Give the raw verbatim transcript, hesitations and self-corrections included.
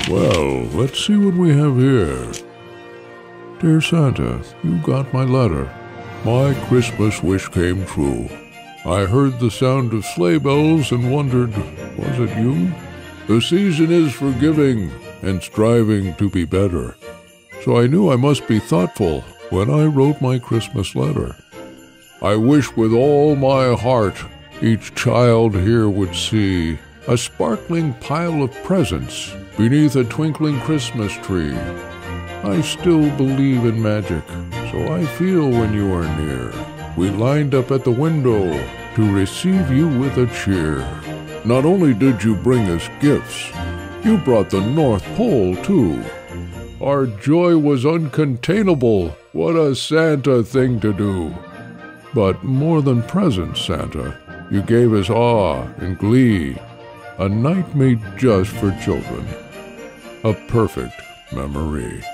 Well, let's see what we have here. Dear Santa, you got my letter. My Christmas wish came true. I heard the sound of sleigh bells and wondered, was it you? The season is for giving and striving to be better. So I knew I must be thoughtful when I wrote my Christmas letter. I wish with all my heart each child here would see a sparkling pile of presents beneath a twinkling Christmas tree. I still believe in magic, so I feel when you are near. We lined up at the window to receive you with a cheer. Not only did you bring us gifts, you brought the North Pole too. Our joy was uncontainable. What a Santa thing to do. But more than presents, Santa, you gave us awe and glee. A night made just for children. A perfect memory.